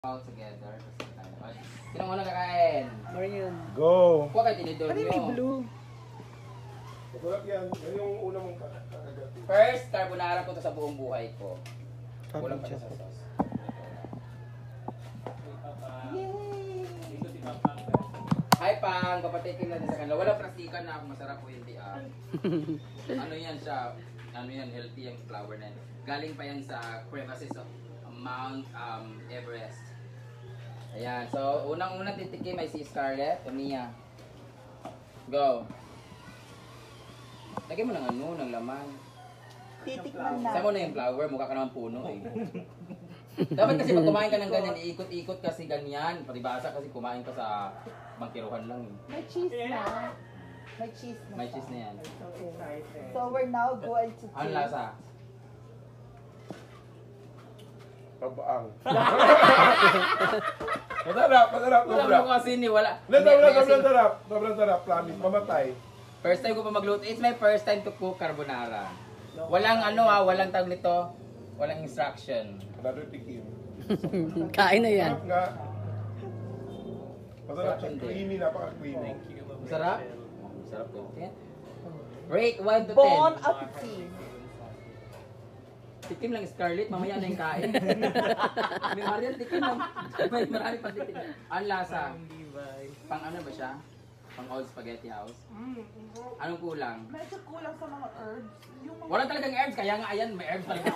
All together. Sino muna kakain? Marian. Go! Kuha kayo tinidor Ano nyo. may blue? Masarap yan. Yan yung una mong kakagat. First, carbonara ko to sa buong buhay ko. Kulang pa siya sa sauce. Hi Pang, kapatikin natin sa kanila. Walang plastikan na ako, masarap po hindi ano yan siya, ano yan, healthy yung flour na yan. Galing pa yan sa crevices of Mount Everest. Ayan, so unang-unang titikim ay si Scarlett, Mia. Go. Lagyan mo ng ano, ng laman. Titikman na. Saan mo na yung flour? Mukha ka naman puno eh. Dapat kasi pag kumain ka ng ganyan, iikot-ikot kasi ganyan. Paribasa kasi kumain ka sa mangkiruhan lang eh. May cheese na. May cheese na. May cheese na yan. So we're now going to Ano lasa? Pabaang. Masarap, masarap. Wala mo kasi ni wala. Sobrang sarap. Sobrang sarap. Promise, mamatay. First time ko pa magluto. It's my first time to cook carbonara. Walang ano walang tawag nito. Walang instruction. Another tikim. Kain na yan. Masarap nga. Masarap siya. Creamy, napaka-creamy. Masarap? Masarap to. Rate 1 to 10. Bon appetit. Tikim lang Scarlett, mamaya na yung kain. May Marian, tikim lang. May marami pa tikim. Ang lasa? Pang ano ba siya? Pang old spaghetti house? Anong kulang? Medyo kulang sa mga herbs. Yung mga... Walang talagang herbs, kaya nga ayan, may herbs talaga.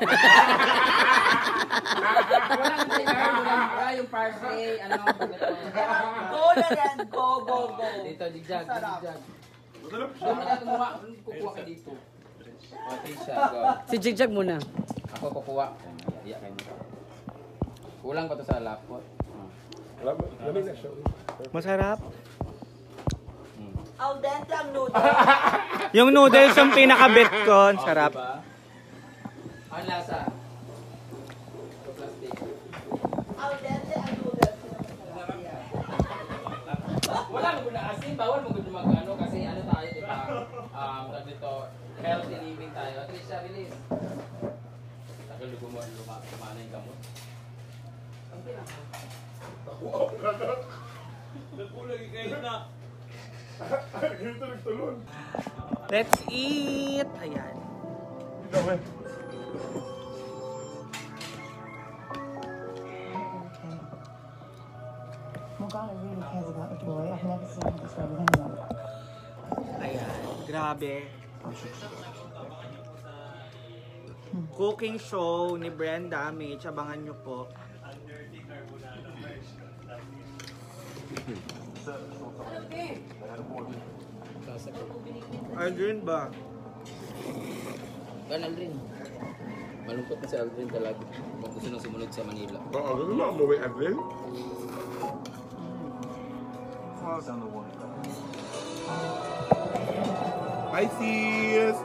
Walang talagang herbs, wala yung parsley, ano, Go na yan. Go, go, go. dito, jigjag, Masarap. jigjag. Masarap siya. Dapat natin kumuha, kukuha ka dito. Okay siya, go. Si Jigjag muna. Ako kukuha. Iya kayo. Kulang pa to sa lapot. Lamig na siya. Masarap. Al dente ang noodle. Yung noodles yung pinaka-bet ko. Ang sarap. Diba? Ang lasa? Ito plastic. Al dente ang noodles. Wala mo na asin, bawal mo gud mag-ano kasi ano tayo, di ba? Dito, healthy living tayo. At least siya bilis. Tagal lumana yung gamot. Wow, kakak. Nakulang kayo na. Ganito nagtulon. Let's eat! Ayan. Ikaw eh. Morgana really cares about the boy. I've never seen her this way with anyone. Ayan. Grabe. Cooking show ni Brenda Mitch. Abangan nyo po. Aldrin ba? Gan Aldrin. Malungkot na si Aldrin talaga. Kung gusto nang sumunod sa Manila. Oo, ganun na. Umuwi, Adlin. Pisces!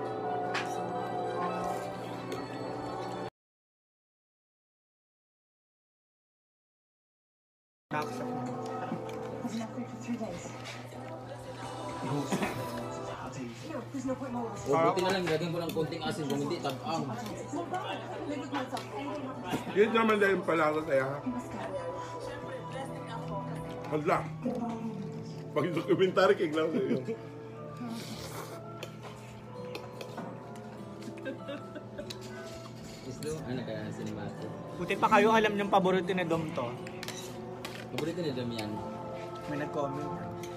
He's not free for 3 days. No, there's no point more. O buti na lang, lagyan ko ng konting asin kung hindi tab-ang. Morgana, live with myself. Yun naman dahil yung palaro tayo ha. Hala. Pag dokumentary kay Glau sa'yo. Islo, ano kaya cinematic? Buti pa kayo alam yung paborito ni Dom to. Paborito ni Damian. May nag-comment.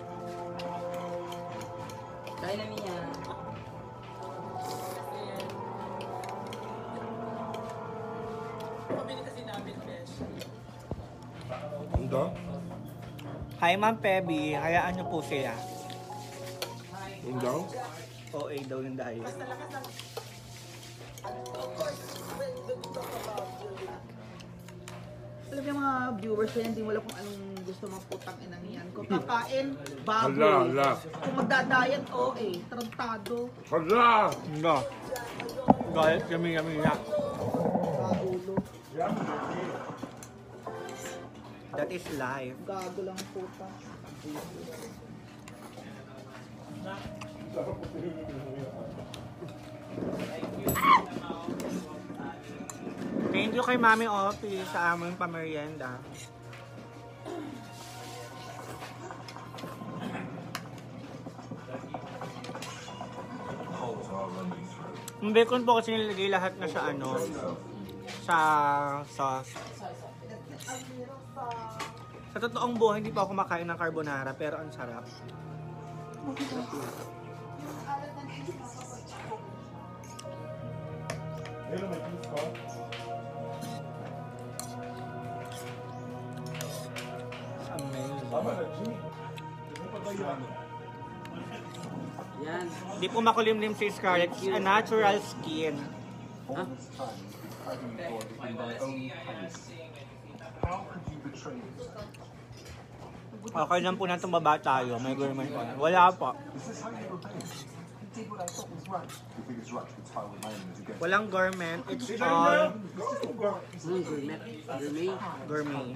Kain na niya. Ando? Hi Ma'am Pebby. Hayaan nyo po siya. Ando? OA daw yung dahil. Alam yung mga viewers yan, hindi wala kung anong gusto mga putang inang yan. Kung kakain, baboy. Hala, hala. Kung magdadayat, tarantado. Hala! No. Galit kami na. Kaulo. That is life. Gago lang ang puta. Thank Thank you kay Mami Opi sa aming pamerienda. Yung bacon po kasi nilagay lahat na sa ano, sa sauce. Sa totoong buhay, hindi pa ako kumakain ng carbonara, pero ang sarap. Ayun, may cheese pa. Amazing. Tama na, G. Ano pa ba yan? Yan. Di po makulimlim si Scarlett. It's a natural skin. Okay lang po na tumaba tayo. May gourmet pa. Wala pa. Walang gourmet. It's all gourmet.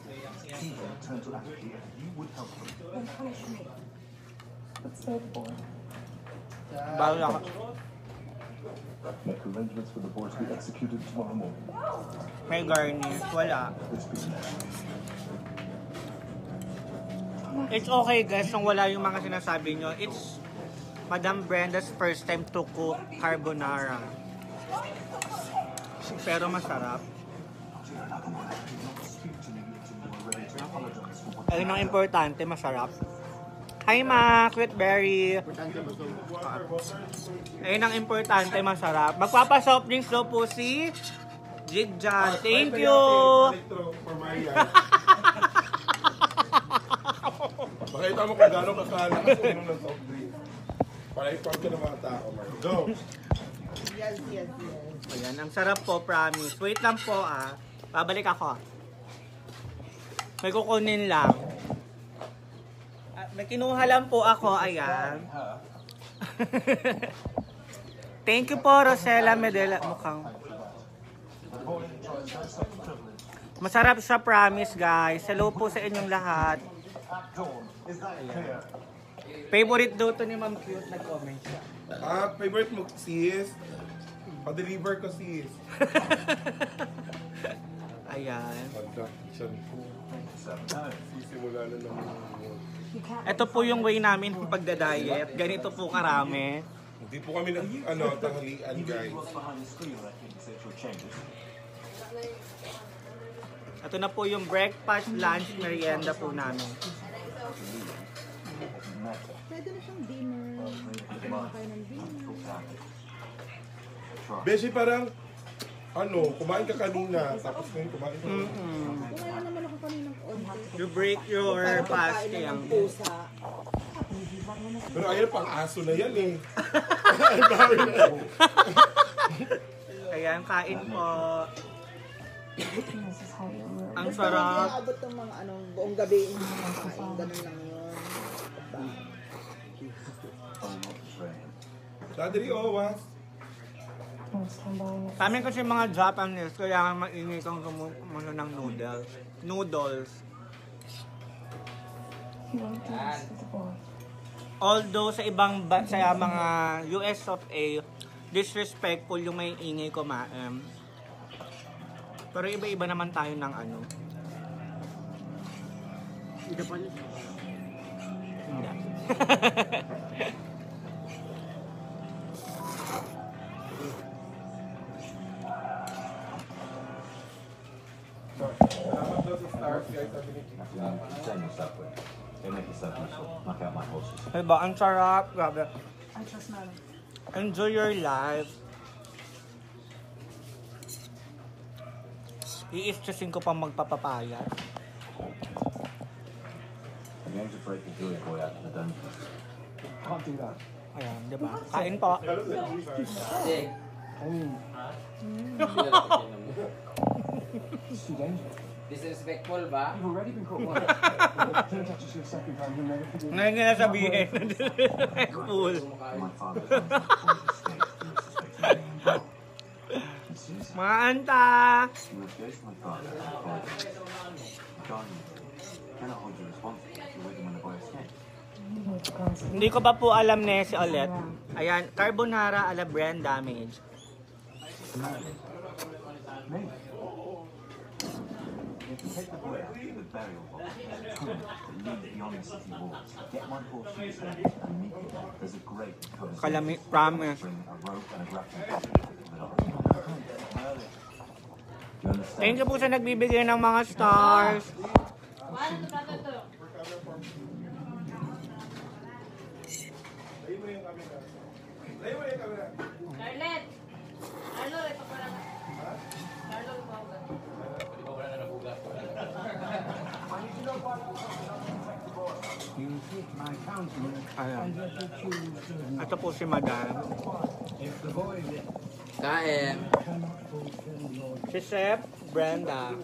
Bawal ako. Make arrangements for the board to be executed tomorrow morning. May garnish. Wala. It's okay guys kung wala yung mga sinasabi nyo. It's Madam Brenda's first time to cook carbonara. Pero masarap. Ayun ang importante, masarap. Hi Ma, Quitberry. Ayun ang importante, masarap. Magpapasoft drinks daw po si Jigjan. Thank you! For Maria. Makita mo kung gano'ng kakalakas uminom ng soft drink. Para ipag ka ng mga tao, Maria. Go! Yes, yes, yes. Ayan, ang sarap po, promise. Wait lang po ah. Babalik ako. May kukunin lang. May kinuha lang po ako, ayan. Thank you po, Rosella Medela. Mukhang masarap siya, promise guys. Hello po sa inyong lahat. Ayan. Favorite daw to ni Ma'am Cute, nag-comment siya. Favorite mo, sis? Pa-deliver ko, sis. Ayan. Pagka-kitchen ko. Sisimula na naman. Ito po yung way namin ng pagda-diet. Ganito po karami. Hindi po kami tanghalian, guys. Ito na po yung breakfast, lunch, merienda po namin. Pwede na siyang dinner. Pwede na kayo ng dinner. Beshi, parang, kumain ka kanina, tapos ngayon kumain ka. Kumain naman ako kaninang konti. You break your Parang pagkain fasting. ng pusa. Pero ayun, pang aso na yan eh. Ang dami na. Ayan, kain po. This is how you will. Ang Basta hindi sarap. aabot ng mga buong gabi hindi makakain. Ganun lang yun. Dadri, was. Stand by. Sa amin kasi mga Japanese, kailangan mainit ang ng noodles. Noodles. You won't do this with the board. Although sa ibang sa mga US of A, disrespectful yung may ingay kumain. Pero iba-iba naman tayo ng ano. Hindi pa niya. Hindi. Salamat daw sa stars, guys. Sabi ni Kiki. Diba? Ang sarap. Grabe. I trust na. Enjoy your life. I-stressin ko pang magpapapayat. Can't do that. Ayan, diba? Kain po. Kasi, It's too dangerous. disrespectful ba? You've already been caught once. Don't touch us for a second time, you'll never forgive me. Ngayon nga nasabihin. Cool. My father comes Mga anta! You refuse my father. Darling, cannot hold you responsible if you're with him when the boy escapes. You need to go and sleep. Hindi ko pa po alam Nessie ulit. Ayan, carbonara ala brain damage. Me? You can take the bread with burial vaults that lead beyond the city walls. Get one horse to the center and meet me there. There's a grate that covers Kalami, promise. bring a rope and a grappling hook to the door. Do you understand? Thank you po sa nagbibigay ng mga stars. Carlet! Carlo, ito pa lang. Carlo, umaga. Di ba wala na nabuga? Ayan. Ito po si Madam. Kain. Si Chef Brenda.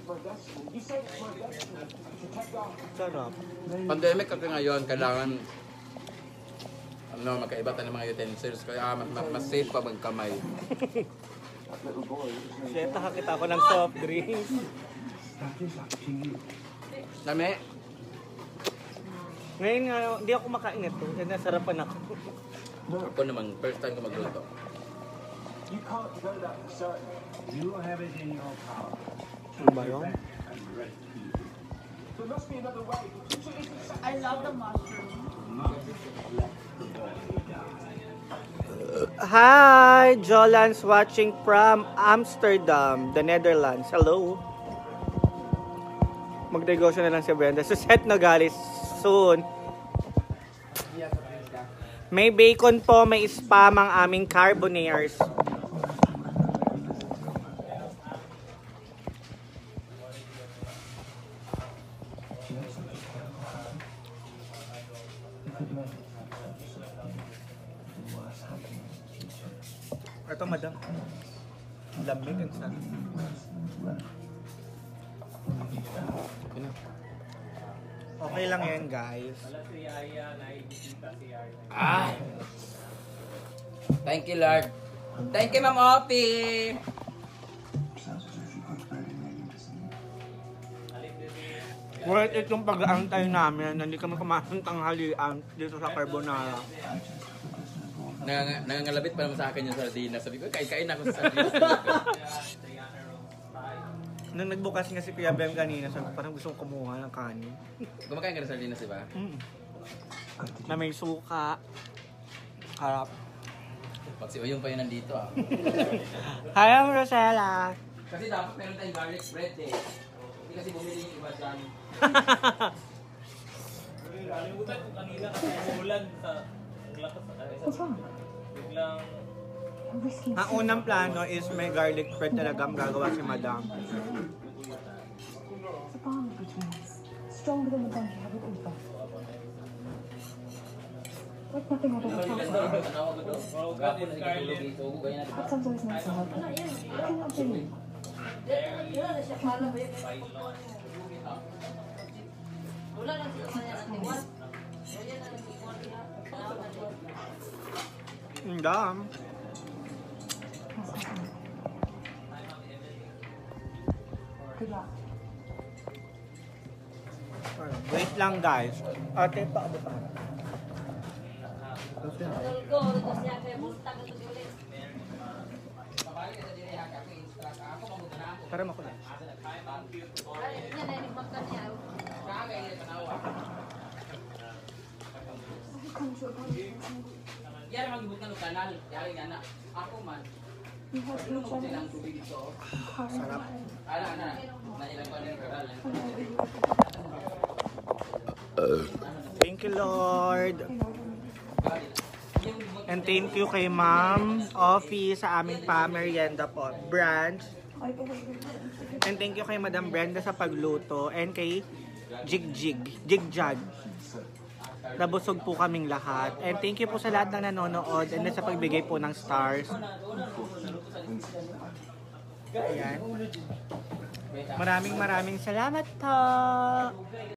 Sarap. Pandemic kasi ngayon, kailangan magkaiba tayo ng mga utensils. Kaya mas safe pa magkamay. Chef, nakakita ko ng soft drinks. Dami. Ngayon nga, hindi ako makain ito. Nasarapan ako. Ako naman, first time ko magluto. You can't go that for certain. You have it in your power. Ano ba yun? There must be another way. I love the mushroom. Hi! Jolan's watching from Amsterdam, the Netherlands. Hello! Mag-negosyo na lang si Brenda. Suset na galis soon. May bacon po, may spam ang aming carbonaires. Ito, madam. Lamig ang sa. Okay lang yan, guys. Ah! Thank you, Lord. Thank you, Ma'am Opie! Worth it yung pag-aantay namin na hindi kami kumain tanghalian dito sa Carbonara. Nangangalabit pa naman sa akin yung sardinas. Sabi ko, kain ako sa sardinas. Nung nagbukas nga si Kuya Bem kanina, sabi parang gusto kong kumuha ng kanin. Kumakain ka ng sardinas, di ba? Na may suka. Harap. Pag si Oyong pa yun nandito ah. Hi, I'm Rosella. Kasi dapat meron tayong garlic bread eh. Hindi kasi bumili yung iba dyan. Kalimutan ko kanina kasi umulan sa What's wrong? biglang We're risking Ang unang plano is may garlic bread talaga ang gagawa si Madam. the bond between us. Stronger than the bond you have with Ulfa. Like nothing I've ever felt before. Tanawa ko doon. Gapon na ikatulog dito. Huwag ganyan na diba? Sometimes always nice to help. How can you not do it? Wala lang sila kanya ng tiwas. Madam. Good luck. Wait lang, guys. Ate, paabot pa. Tulgo, ito siya kaya buntag ito ulit. Para makuha. Ay, yan na yung makan niya. Come to a bond. Yan ang magibot ng kanal. Yari nga na. Ako man. You have Ano mo each silang other. tubig dito? Sarap. Ana. Nailang pa rin yung kanal. Thank you, Lord. And thank you kay Ma'am Offie sa aming pa-merienda po. Branch. And thank you kay Madam Brenda sa pagluto. And kay Jigjag. Nabusog po kaming lahat. And thank you po sa lahat ng nanonood and sa pagbigay po ng stars. Ayan. Maraming salamat po.